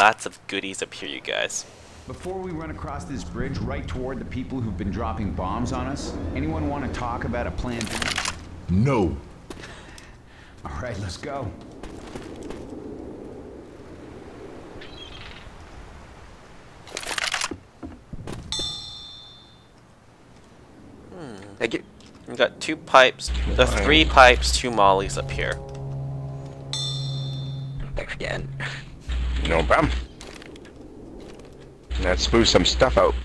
lots of goodies up here, you guys. Before we run across this bridge right toward the people who've been dropping bombs on us, anyone want to talk about a plan B? No. All right, let's go. Thank you. We got 2 pipes, 3 pipes, 2 mollies up here. Thanks again. No problem. Let's move some stuff out.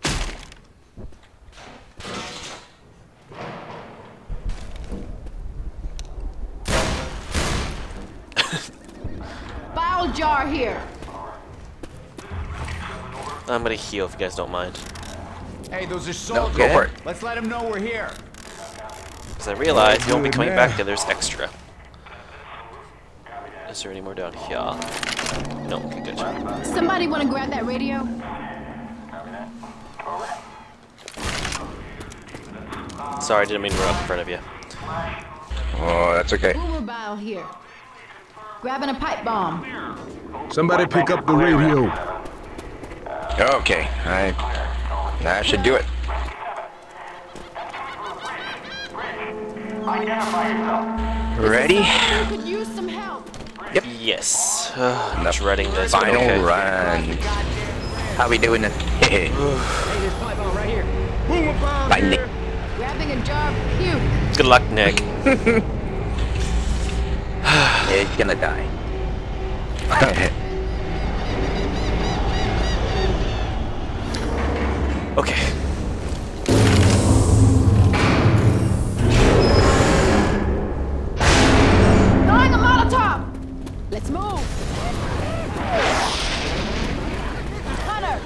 Bile jar here. I'm gonna heal if you guys don't mind. Hey, those are No, soldiers. go for it. Let's let them know we're here. Because I realize you won't be coming back till there's extra. Is there any more down here? No, okay, good. Somebody want to grab that radio? Sorry, I didn't mean to run up in front of you. Oh, that's okay. Boomer bile here. Grabbing a pipe bomb. Somebody pick up the radio. Okay, I should do it. Ready? You could use some help. Yes. I'm dreading this. but Final okay. run. How we doing? Bye, Nick. Grabbing a jar of puke. Good luck, Nick. He's gonna die. Okay. Throwing a Molotov. Let's move. Hunter.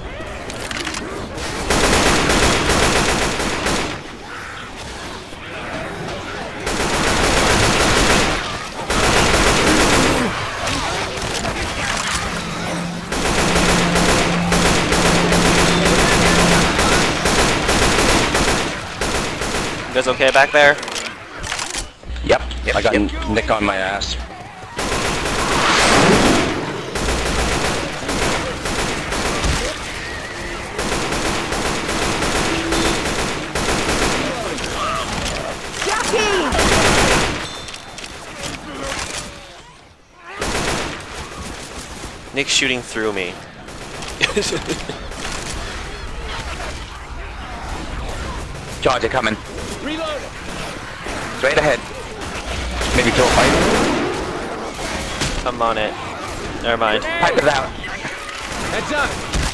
You guys okay back there? Yep, I got Nick on my ass. Nick's shooting through me. Charger coming. Reload. Straight ahead. Maybe kill a pipe. I'm on it. Never mind. Pipe is out. Heads up.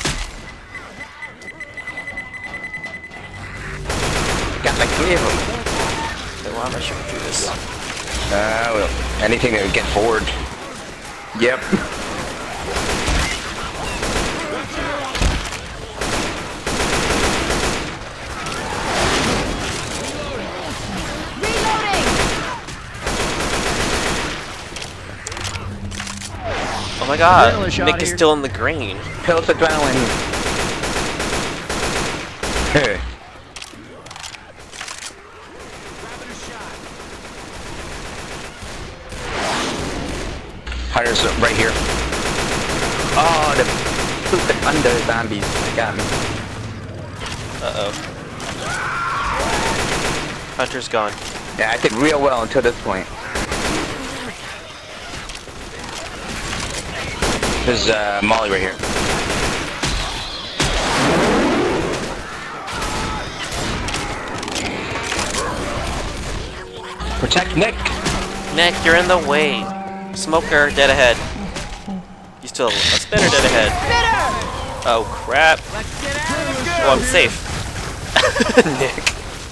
Got like 3 of them. Okay, why am I shooting through this? Well, anything that would get forward. Yep. Oh my god, Adrenaline shot Nick is here. still in the green. Pills adrenaline. Hunter's right here. Oh, the stupid under zombies got me. Uh-oh. Hunter's gone. Yeah, I did real well until this point. There's Molly right here. Protect Nick. Nick, you're in the way. Smoker, dead ahead. You still have a spinner dead ahead. Oh crap. Oh, I'm safe. Nick.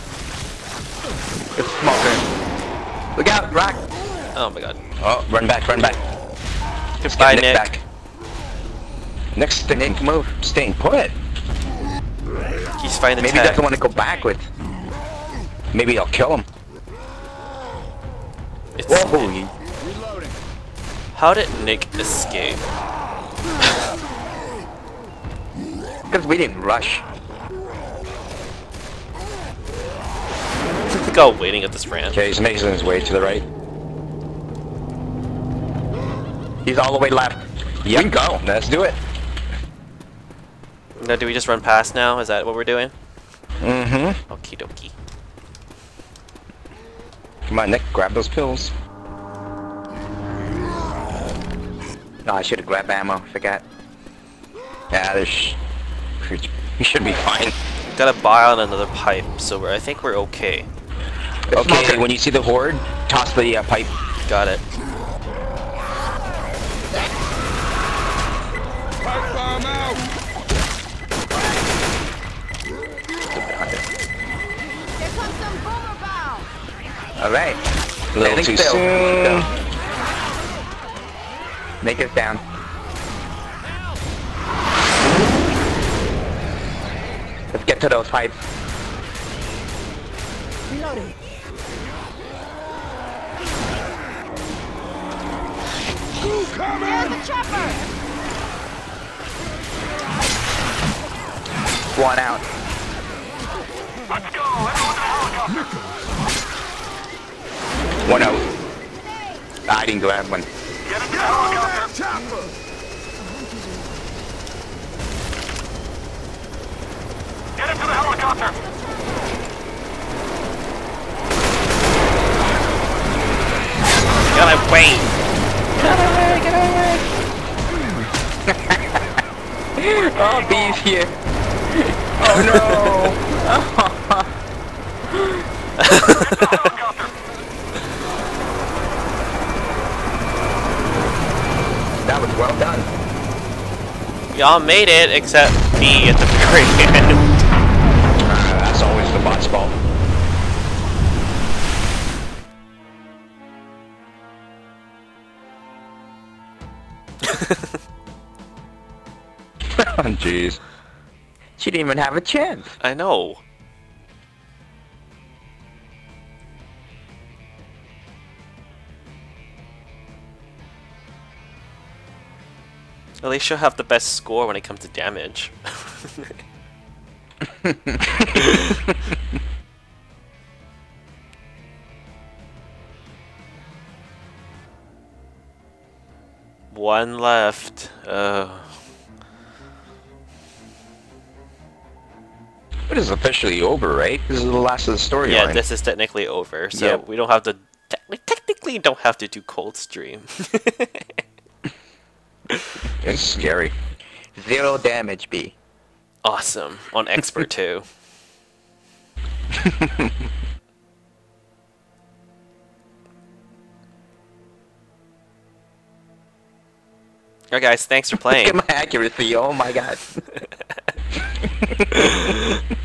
It's Smoker. Look out, Rock. Oh my god. Oh, run back, run back. Goodbye, Get Nick. back. Next thing, Nick, move. Staying put. He's fighting the Maybe he tag. doesn't want to go backwards. Maybe I'll kill him. It's Whoa! How did Nick escape? Because we didn't rush. Look how waiting at this ramp. Okay, he's making his way to the right. He's all the way left. Yeah, go. Let's do it. Now, do we just run past now? Is that what we're doing? Mm-hmm. Okie dokie. Come on, Nick, grab those pills. No, I should have grabbed ammo. Forgot. Yeah, there's. You should be fine. Gotta buy on another pipe, so I think we're okay. Okay, when you see the horde, toss the pipe. Got it. Pipe bomb out! Here comes some boomer bombs. All right. A little too soon. Make it down. Let's get to those pipes. Reloading. There's a chopper. One out. One out. I didn't grab one. Get into the helicopter! Get out of my way! Oh, B's here. Oh no! That was well done. Y'all made it, except me at the very end. That's always the bot's fault. Oh, jeez. She didn't even have a chance. I know. At least she'll have the best score when it comes to damage. One left. It is officially over, right? This is the last of the story. Yeah, this is technically over, so Yep. we don't have to. We technically don't have to do Coldstream. It's scary. 0 damage, B. Awesome on Expert too. Alright guys, thanks for playing. Look at my accuracy, oh my god.